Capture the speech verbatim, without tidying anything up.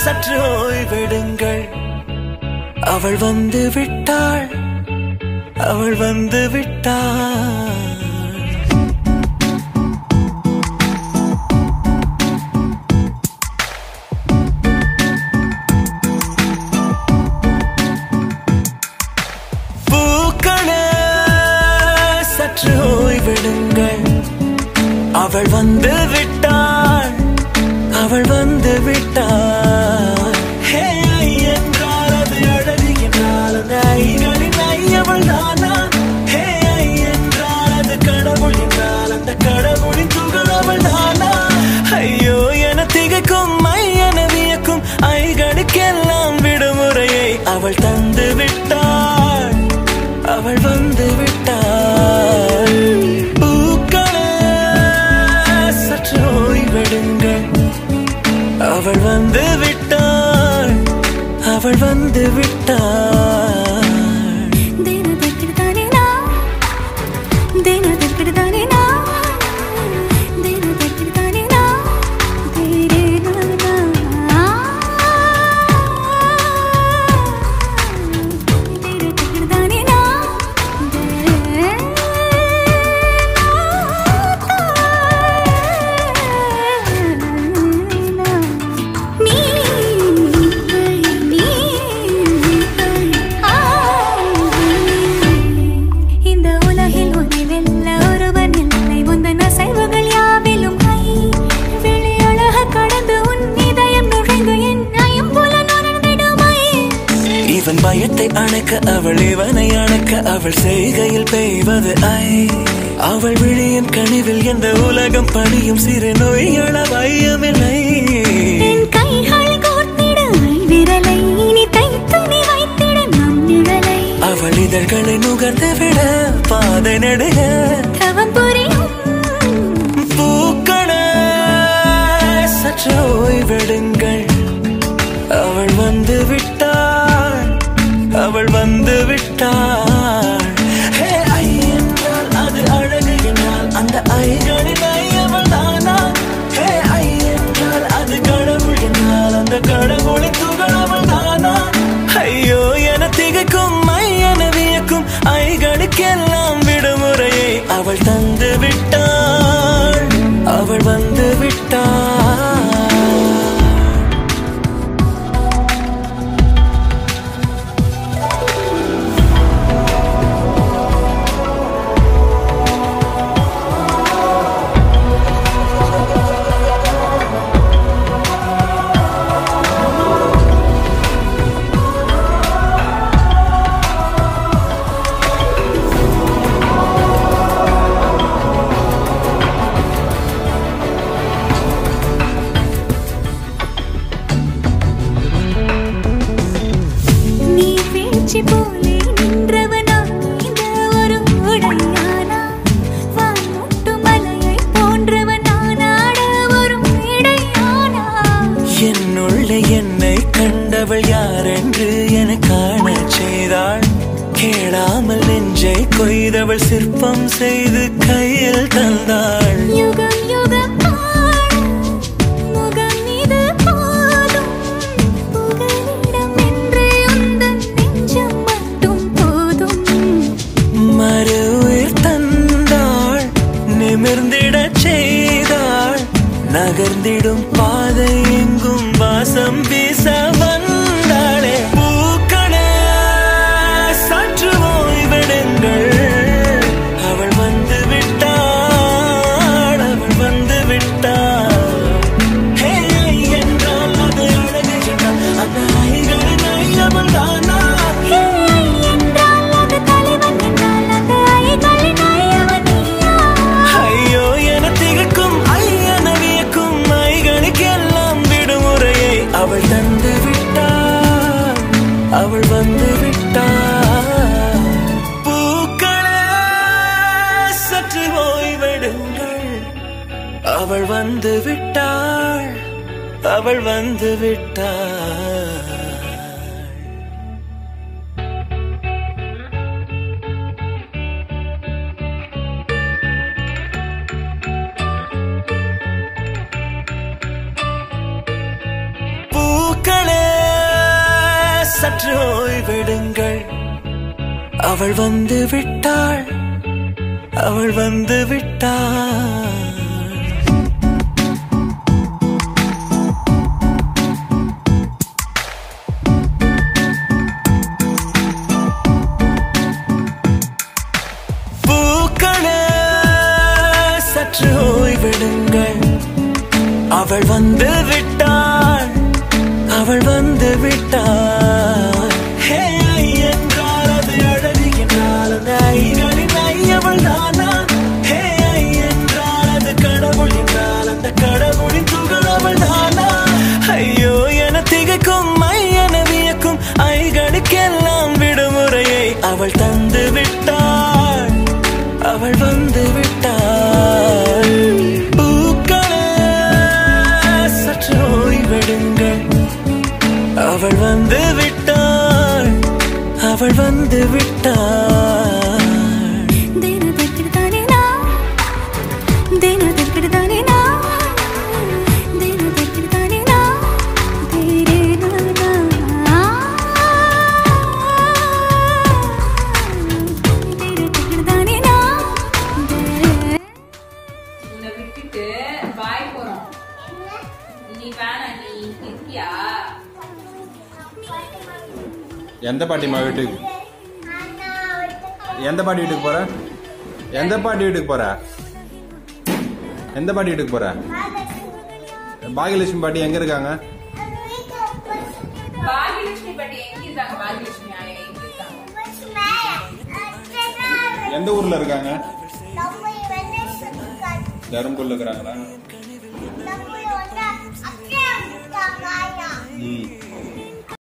சற்று ஓய்வெடுங்கள். அவள் வந்து விட்டாள், அவள் வந்து விட்டாள். பூக்களே சற்று ஓய்வெடுங்கள். அவள் வந்து விட்டாள், அவள் வந்து விட்டாள். ஹே என்றால் அது அழகு என்றால் அந்த ஐகளின் ஐயவள் தானா? ஹே என்றால் அது கடவுள் என்றால் அந்த கடவுளின் துகள் அவள் தானா? ஐயோ என திகைக்கும் ஐயன வியக்கும் ஐகளுக்கெல்லாம் விடுமுறையை அவள் தந்து விட்டாள், அவள் வந்து விட்டாள். பூக்களே சற்று ஓய்வெடுங்கள். அவள் வந்து விட்டாள், அவள் வந்து விட்டாள். தினதற்கிடுதானே நான், தினதற்கிடுதானே நான், தினதற்கிடுதானே நான், தேரே நானா, தினதற்கிடுதானே நான், தேரே இவன் பயத்தை அணைக்க அவள் இவனை அணைக்க அவள் செய்கையில் பெய்வது ஐ. அவள் விழியின் கனிவில் எந்த உலகம் பணியும் சிறு நோய்கள வையமில்லை. அவள் இதழ்களை நுகர்ந்து விட பாதை நடுக பூக்களே சற்று ஓய்வெடுங்கள். அவள் வந்து விட்டாள், அவள் வந்து விட்டாள். ஹே ஐ என்றால் அது அழகு என்றால் அந்த ஐகளின் ஐயவள் தானா? ஹே ஐ என்றால் அது கடவுள் என்றால் அந்த கடவுளின் துகள் அவள் தானா? ஐயோ என திகைக்கும் ஐயன வியக்கும் ஐகளுக்கெல்லாம் விடுமுறையை அவள் தந்து விட்டாள், அவள் வந்து விட்டாள். போலே நின்றவனா இந்த ஒரு உடையானா? வான்முட்டு மலையை போன்றவனானாட ஒரு இடையானா? என்னுள்ளே என்னை கண்டவள் யார் என்று என காண செய்தாள். கேளாமல் நெஞ்சை கொய்தவள் சிற்பம் செய்து கையில் தந்தாள். யுகம் யுகம் நகர்ந்திடும் பாதை எங்கும் வாசம் வீச வந்தாளே. பூக்களே சற்று ஓய்வெடுங்கள். அவள் வந்து விட்டாள், அவள் வந்து விட்டாள். ஹே என்றால் அது அழகு என்றால் அந்த ஐகளின் ஐயவள் தானா? என்றால் அது தலைவன் என்றால் அந்த ஐகளின் ஐயவன் நீயா? ஐயோ என திகைக்கும் ஐயன வியக்கும் ஐகளுக்கெல்லாம் விடுமுறையை அவள் தந்து விட்டாள், அவள் வந்து விட்டாள். பூக்களே சற்று ஓய்வெடுங்கள். அவள் வந்து விட்டாள், அவள் வந்து விட்டாள். பூக்களே சற்று ஓய்வெடுங்கள் அவள் வந்து விட்டாள் அவள் வந்து விட்டாள் பூக்களே சற்று ஓய்வெடுங்கள் அவள் வந்து விட்டாள் அவள் வந்து விட்டாள் ஹே ஐ என்றால் அது அழகு என்றால் அந்த ஐகளின் ஐ அவள் தானா ஹே ஐ என்றால் அது கடவுள் என்றால் அந்த கடவுளின் துகள் அவள் தானா ஐயோ என திகைக்கும் ஐ என வியக்கும் ஐகளுக்கெல்லாம் விடுமுறையை அவள் தந்து விட்டாள் அவள் வந்து விட்டாள் பூக்களே சற்று ஓய்வெடுங்கள் அவள் வந்து விட்டாள் அவள் வந்து விட்டாள் எந்த பாட்டிமா வீட்டுக்கு எந்த பாட்டி வீட்டுக்கு போற எந்த பாட்டி வீட்டுக்கு போற எந்த பாட்டி வீட்டுக்கு போற பாகியலட்சுமி பாட்டி எங்க இருக்காங்க எந்த ஊர்ல இருக்காங்க தருமபுரில இருக்கிறாங்களா